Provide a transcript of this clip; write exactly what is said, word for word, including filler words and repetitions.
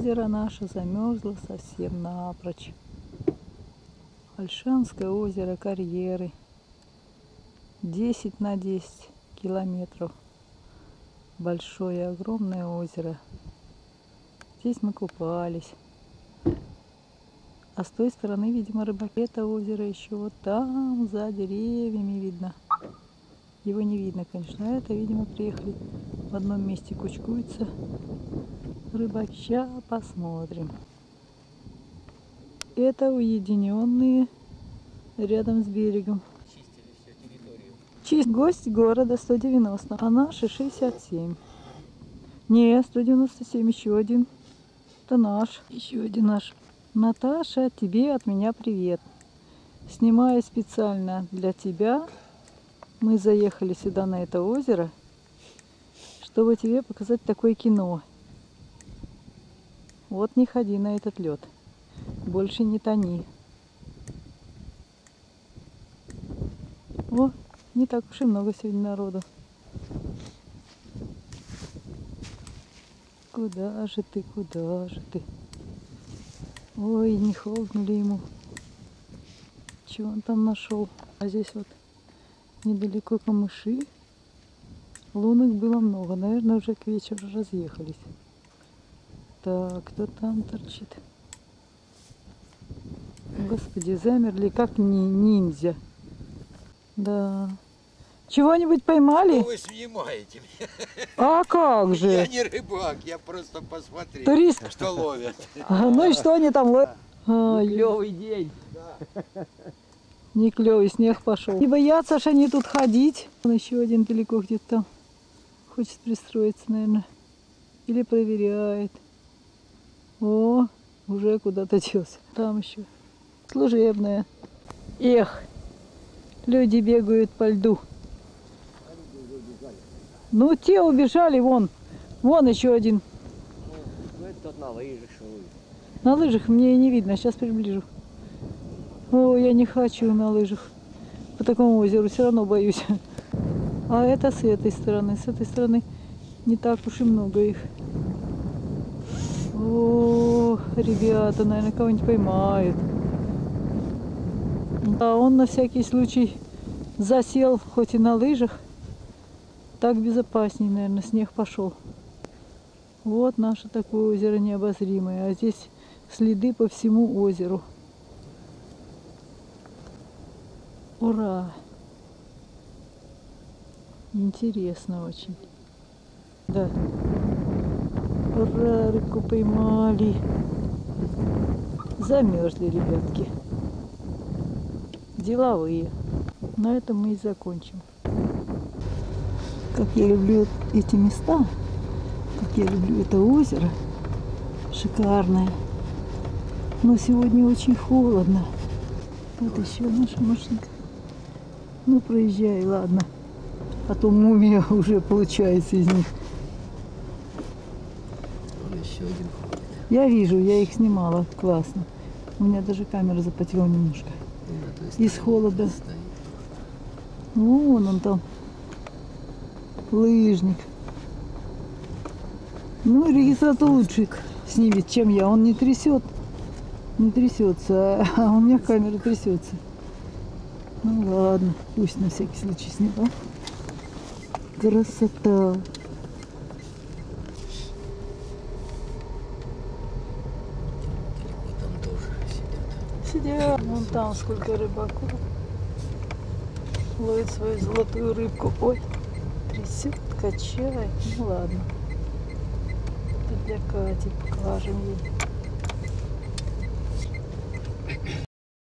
озеро наше замерзло совсем напрочь. Ольшанское озеро, карьеры. десять на десять километров. Большое, огромное озеро. Здесь мы купались. А с той стороны, видимо, рыбаки. Это озеро еще вот там, за деревьями видно. Его не видно, конечно. А это, видимо, приехали в одном месте, кучкуются рыбаки. Сейчас посмотрим. Это уединенные рядом с берегом. Чистили всю территорию. Чист гость города сто девяносто, а наши шестьдесят семь. Не, сто девяносто семь, еще один. Это наш, еще один наш. Наташа, тебе от меня привет. Снимаю специально для тебя. Мы заехали сюда, на это озеро, чтобы тебе показать такое кино. Вот не ходи на этот лед. Больше не тони. О, не так уж и много сегодня народу. Куда же ты, куда же ты? Ой, не холодно ли ему? Чего он там нашел? А здесь вот недалеко камыши. Лунок было много. Наверное, уже к вечеру разъехались. Так, кто там торчит? Господи, замерли, как ни ниндзя. Да. Чего-нибудь поймали? Ну, вы снимаете меня. А как же? Я не рыбак, я просто посмотрел, Турист. что ловят. А, ну и что они там ловят? Ай, Клевый день. не клевый, снег пошел. Не боятся ж они тут ходить. Вон еще один далеко где-то там. Хочет пристроиться, наверное. Или проверяет. О, уже куда-то делся. Там еще служебная. Эх, люди бегают по льду. Ну, те убежали, вон. Вон еще один. Ну, это тот на лыжах, что лыжи. На лыжах мне и не видно, сейчас приближу. О, я не хочу на лыжах. По такому озеру все равно боюсь. А это с этой стороны. С этой стороны не так уж и много их. О, ребята, наверное, кого-нибудь поймают. А он на всякий случай засел, хоть и на лыжах. Так безопаснее, наверное, снег пошел. Вот наше такое озеро необозримое. А здесь следы по всему озеру. Ура! Интересно очень. Да. Ура, рыбку поймали. Замерзли, ребятки. Деловые. На этом мы и закончим. Как я люблю эти места, как я люблю это озеро. Шикарное. Но сегодня очень холодно. Вот еще наша машинка. Ну, проезжай, ладно. А то мумия уже получается из них. Он еще один ходит. Я вижу, я их снимала. Классно. У меня даже камера запотела немножко. Из холода. Вон он там. Лыжник. Ну, регистратор лучше снимет, чем я. Он не трясет. Не трясется. А у меня камера трясется. Ну ладно. Пусть на всякий случай снимал. Красота. Там тоже сидят. Сидят. Вон там сколько рыбаков. Ловит свою золотую рыбку. Ой, трясет, качает. Ну ладно. Это для Кати покажем ей.